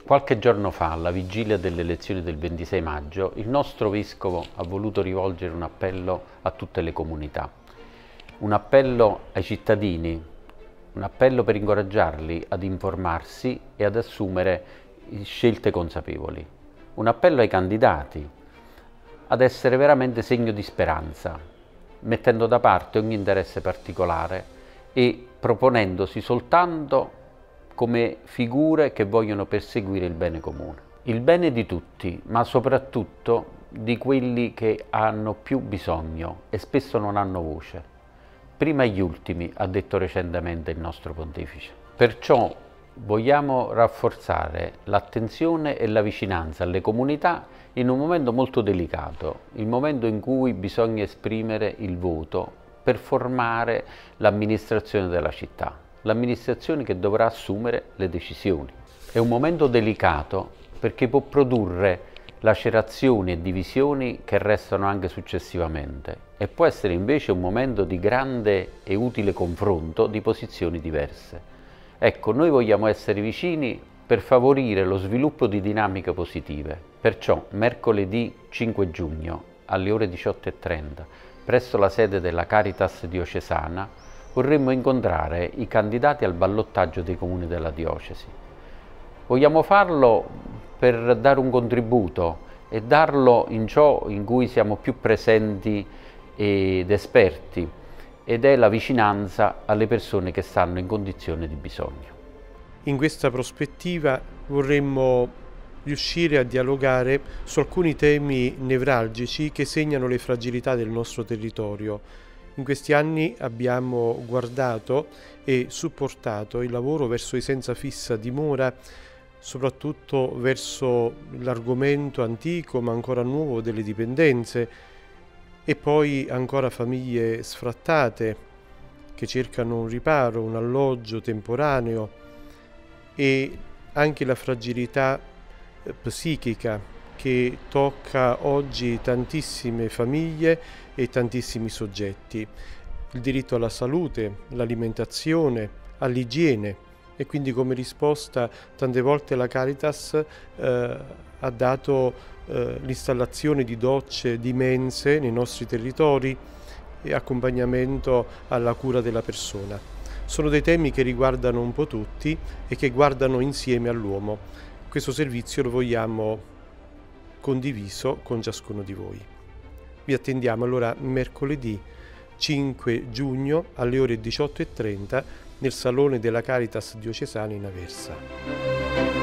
Qualche giorno fa, alla vigilia delle elezioni del 26 maggio, il nostro Vescovo ha voluto rivolgere un appello a tutte le comunità, un appello ai cittadini, un appello per incoraggiarli ad informarsi e ad assumere scelte consapevoli, un appello ai candidati ad essere veramente segno di speranza, mettendo da parte ogni interesse particolare e proponendosi soltanto come figure che vogliono perseguire il bene comune. Il bene di tutti, ma soprattutto di quelli che hanno più bisogno e spesso non hanno voce. Prima gli ultimi, ha detto recentemente il nostro Pontefice. Perciò vogliamo rafforzare l'attenzione e la vicinanza alle comunità in un momento molto delicato, il momento in cui bisogna esprimere il voto per formare l'amministrazione della città. L'amministrazione che dovrà assumere le decisioni. È un momento delicato perché può produrre lacerazioni e divisioni che restano anche successivamente e può essere invece un momento di grande e utile confronto di posizioni diverse. Ecco, noi vogliamo essere vicini per favorire lo sviluppo di dinamiche positive. Perciò mercoledì 5 giugno alle ore 18:30 presso la sede della Caritas diocesana vorremmo incontrare i candidati al ballottaggio dei comuni della diocesi. Vogliamo farlo per dare un contributo e darlo in ciò in cui siamo più presenti ed esperti, ed è la vicinanza alle persone che stanno in condizione di bisogno. In questa prospettiva vorremmo riuscire a dialogare su alcuni temi nevralgici che segnano le fragilità del nostro territorio. In questi anni abbiamo guardato e supportato il lavoro verso i senza fissa dimora, soprattutto verso l'argomento antico ma ancora nuovo delle dipendenze, e poi ancora famiglie sfrattate che cercano un riparo, un alloggio temporaneo, e anche la fragilità psichica che tocca oggi tantissime famiglie e tantissimi soggetti. Il diritto alla salute, l'alimentazione, all'igiene, e quindi come risposta tante volte la Caritas ha dato l'installazione di docce, di mense nei nostri territori e accompagnamento alla cura della persona. Sono dei temi che riguardano un po' tutti e che guardano insieme all'uomo. Questo servizio lo vogliamo condiviso con ciascuno di voi. Vi attendiamo allora mercoledì 5 giugno alle ore 18:30 nel Salone della Caritas diocesana in Aversa.